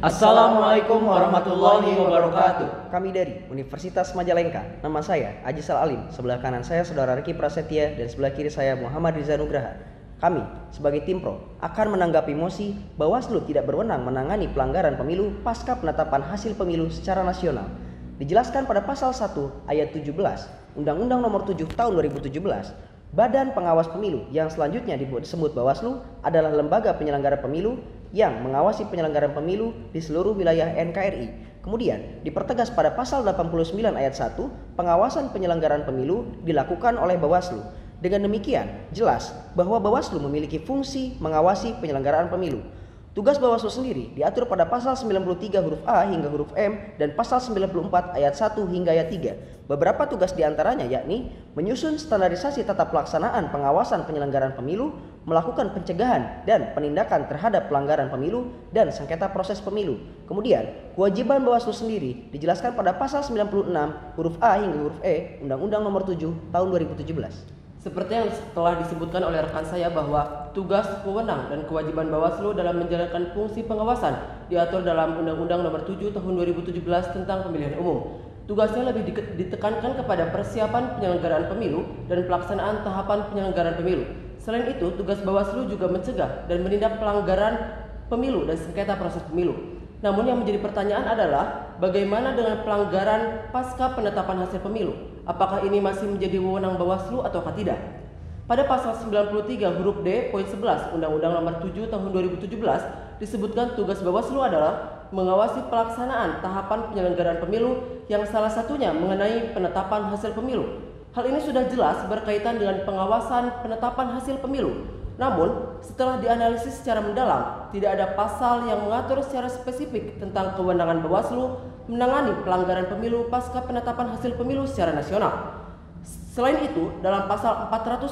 Assalamualaikum warahmatullahi wabarakatuh. Kami dari Universitas Majalengka. Nama saya Ajisal Alim. Sebelah kanan saya Saudara Riki Prasetya dan sebelah kiri saya Muhammad Riza Nugraha. Kami sebagai tim pro akan menanggapi mosi Bawaslu tidak berwenang menangani pelanggaran pemilu pasca penetapan hasil pemilu secara nasional. Dijelaskan pada pasal 1 ayat 17 Undang-Undang Nomor 7 Tahun 2017, Badan Pengawas Pemilu yang selanjutnya disebut Bawaslu adalah lembaga penyelenggara pemilu yang mengawasi penyelenggaraan pemilu di seluruh wilayah NKRI. Kemudian dipertegas pada pasal 89 ayat 1, pengawasan penyelenggaraan pemilu dilakukan oleh Bawaslu. Dengan demikian, jelas bahwa Bawaslu memiliki fungsi mengawasi penyelenggaraan pemilu. Tugas Bawaslu sendiri diatur pada pasal 93 huruf A hingga huruf M dan pasal 94 ayat 1 hingga ayat 3. Beberapa tugas diantaranya yakni menyusun standarisasi tata pelaksanaan pengawasan penyelenggaraan pemilu, melakukan pencegahan dan penindakan terhadap pelanggaran pemilu dan sengketa proses pemilu. Kemudian, kewajiban Bawaslu sendiri dijelaskan pada pasal 96 huruf A hingga huruf E Undang-Undang Nomor 7 Tahun 2017. Seperti yang telah disebutkan oleh rekan saya bahwa tugas, wewenang, dan kewajiban Bawaslu dalam menjalankan fungsi pengawasan diatur dalam Undang-Undang Nomor 7 Tahun 2017 tentang Pemilihan Umum. Tugasnya lebih ditekankan kepada persiapan penyelenggaraan pemilu dan pelaksanaan tahapan penyelenggaraan pemilu. Selain itu, tugas Bawaslu juga mencegah dan menindak pelanggaran pemilu dan sengketa proses pemilu. Namun yang menjadi pertanyaan adalah bagaimana dengan pelanggaran pasca penetapan hasil pemilu? Apakah ini masih menjadi wewenang Bawaslu ataukah tidak? Pada pasal 93 huruf D poin 11 Undang-Undang Nomor 7 Tahun 2017 disebutkan tugas Bawaslu adalah mengawasi pelaksanaan tahapan penyelenggaraan pemilu yang salah satunya mengenai penetapan hasil pemilu. Hal ini sudah jelas berkaitan dengan pengawasan penetapan hasil pemilu. Namun, setelah dianalisis secara mendalam, tidak ada pasal yang mengatur secara spesifik tentang kewenangan Bawaslu menangani pelanggaran pemilu pasca penetapan hasil pemilu secara nasional. Selain itu, dalam pasal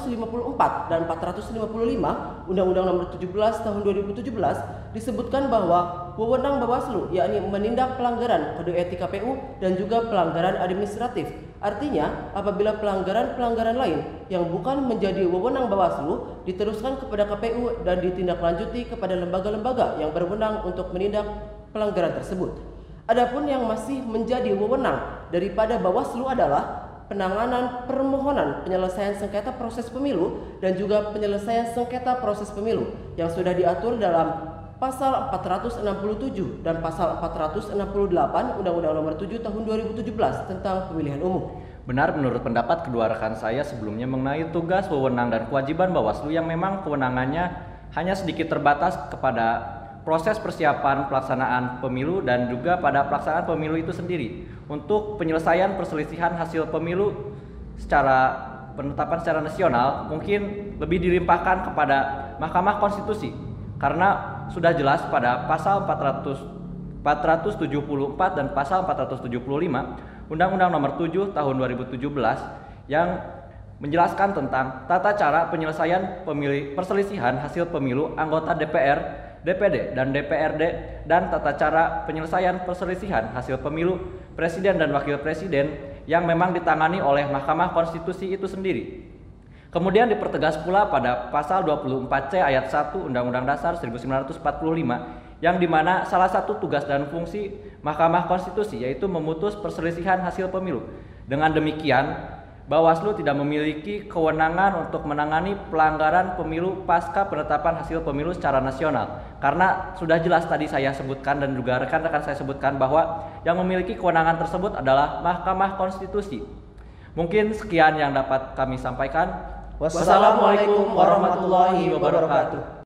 454 dan 455 Undang-Undang Nomor 17 Tahun 2017 disebutkan bahwa wewenang Bawaslu yakni menindak pelanggaran kode etik KPU dan juga pelanggaran administratif. Artinya, apabila pelanggaran-pelanggaran lain yang bukan menjadi wewenang Bawaslu diteruskan kepada KPU dan ditindaklanjuti kepada lembaga-lembaga yang berwenang untuk menindak pelanggaran tersebut. Adapun yang masih menjadi wewenang daripada Bawaslu adalah penanganan permohonan penyelesaian sengketa proses pemilu dan juga penyelesaian sengketa proses pemilu yang sudah diatur dalam pasal 467 dan pasal 468 Undang-Undang Nomor 7 Tahun 2017 tentang Pemilihan Umum. Benar menurut pendapat kedua rekan saya sebelumnya mengenai tugas, wewenang, dan kewajiban Bawaslu yang memang kewenangannya hanya sedikit terbatas kepada proses persiapan pelaksanaan pemilu dan juga pada pelaksanaan pemilu itu sendiri. Untuk penyelesaian perselisihan hasil pemilu secara penetapan secara nasional mungkin lebih dilimpahkan kepada Mahkamah Konstitusi karena sudah jelas pada pasal 474 dan pasal 475 Undang-Undang Nomor 7 Tahun 2017 yang menjelaskan tentang tata cara penyelesaian perselisihan hasil pemilu anggota DPR, DPD, dan DPRD dan tata cara penyelesaian perselisihan hasil pemilu presiden dan wakil presiden yang memang ditangani oleh Mahkamah Konstitusi itu sendiri. Kemudian dipertegas pula pada pasal 24C ayat 1 Undang-Undang Dasar 1945 yang dimana salah satu tugas dan fungsi Mahkamah Konstitusi yaitu memutus perselisihan hasil pemilu. Dengan demikian, Bawaslu tidak memiliki kewenangan untuk menangani pelanggaran pemilu pasca penetapan hasil pemilu secara nasional. Karena sudah jelas tadi saya sebutkan dan juga rekan-rekan saya sebutkan bahwa yang memiliki kewenangan tersebut adalah Mahkamah Konstitusi. Mungkin sekian yang dapat kami sampaikan. Wassalamualaikum warahmatullahi wabarakatuh.